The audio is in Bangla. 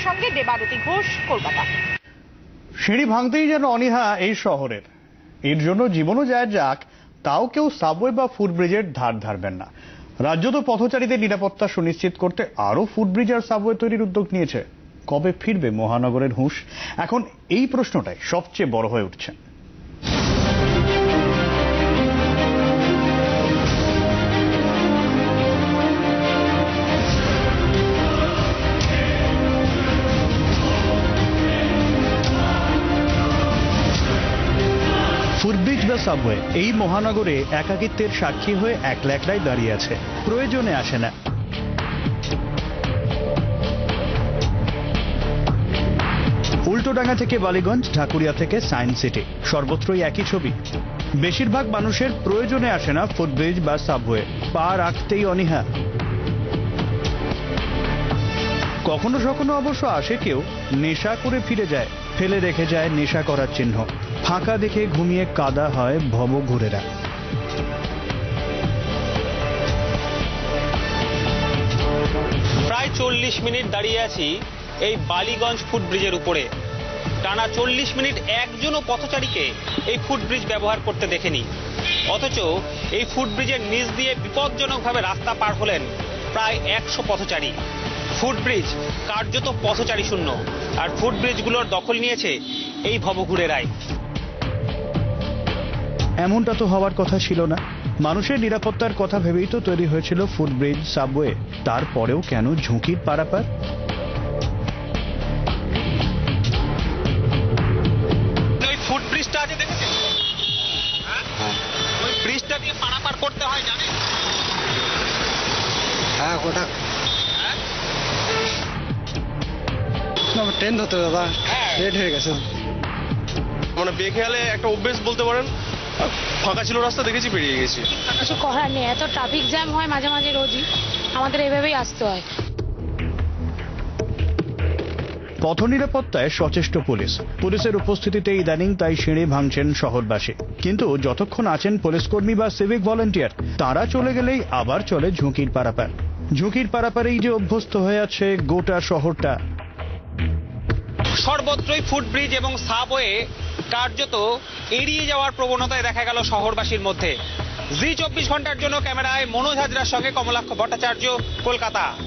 সঙ্গে দেবারতী ঘোষ, কলকাতা। সিঁড়ি ভাঙতেই যেন অনীহা এই শহরের। এর জন্য জীবনও যায় যাক, তাও কেউ সাবওয়ে বা ফুটব্রিজের ধার ধারবেন না। রাজ্য তো পথচারীদের নিরাপত্তা সুনিশ্চিত করতে আরো ফুটব্রিজ আর সাবওয়ে তৈরির উদ্যোগ নিয়েছে। কবে ফিরবে মহানগরের হুঁশ? এখন এই প্রশ্নটাই সবচেয়ে বড় হয়ে উঠছে। ফুটব্রিজ বা সাবওয়ে এই মহানগরে একাকিত্বের সাক্ষী হয়ে একলা একলাই দাঁড়িয়ে আছে, প্রয়োজনে আসে না। উল্টোডাঙ্গা থেকে বালিগঞ্জ, ঢাকুরিয়া থেকে সায়েন্স সিটি, সর্বত্রই একই ছবি। বেশিরভাগ মানুষের প্রয়োজনে আসে না ফুটব্রিজ বা সাবওয়ে, পা রাখতেই অনীহা। কখনো কখনো অবশ্য আসে কেউ নেশা করে ফিরে যায়, ফেলে রেখে যায় নেশা করার চিহ্ন। ফাঁকা দেখে ঘুমিয়ে কাদা হয় ভবঘুরেরা। প্রায় 40 মিনিট দাঁড়িয়ে আছি এই বালিগঞ্জ ফুটব্রিজের উপরে। টানা 40 মিনিট একজনও পথচারীকে এই ফুটব্রিজ ব্যবহার করতে দেখেনি। অথচ এই ফুটব্রিজের নিচ দিয়ে বিপজ্জনকভাবে রাস্তা পার হলেন প্রায় 100 পথচারী। ফুটব্রিজ কার্যত পথচারী শূন্য, আর ফুটব্রিজগুলোর দখল নিয়েছে এই ভবঘুরেরাই। এমনটা তো হওয়ার কথা ছিল না। মানুষের নিরাপত্তার কথা ভেবেই তো তৈরি হয়েছিল ফুটব্রিজ, সাবওয়ে। তারপরেও কেন ঝুঁকির পারাপার? ওই ফুটব্রিজটা আছে দেখেছেন? ওই ব্রিজটা দিয়ে পারাপার করতে হয় জানেন? হ্যাঁ, কোথা ট্রেন ধরতে দাদা, লেট হয়ে গেছে। মানে বেখেয়ালে একটা অভ্যেস বলতে পারেন। ফাঁকা ছিল রাস্তা, দেখেছি বেরিয়ে গেছি। কিছু করার নেই, এত ট্রাফিক জ্যাম হয় মাঝে মাঝে রোজই, আমাদের এভাবেই আসতে হয়। পথ নিরাপত্তায় সচেষ্ট পুলিশ। পুলিশের উপস্থিতিতে ইদানিং তাই সিঁড়ি ভাঙছেন শহরবাসী। কিন্তু যতক্ষণ আছেন পুলিশকর্মী বা সিভিক ভলেন্টিয়ার, তারা চলে গেলেই আবার চলে ঝুঁকির পারাপার। ঝুঁকির পারাপারেই যে অভ্যস্ত হয়ে আছে গোটা শহরটা। সর্বত্রই ফুটব্রিজ এবং সাবওয়ে কার্যত এড়িয়ে যাওয়ার প্রবণতায় দেখা গেল শহরবাসীর মধ্যে। জি 24 ঘন্টার জন্য ক্যামেরায় মনোজ হাজরার সঙ্গে কমলাক্ষ ভট্টাচার্য, কলকাতা।